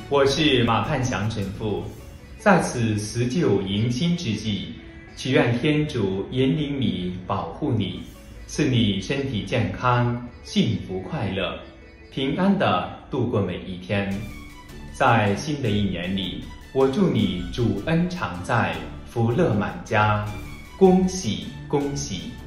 我是马盼祥神父，在此辞旧迎新之际，祈愿天主引领你、保护你，赐你身体健康、幸福快乐、平安地度过每一天。在新的一年里，我祝你主恩常在，福乐满家，恭喜恭喜！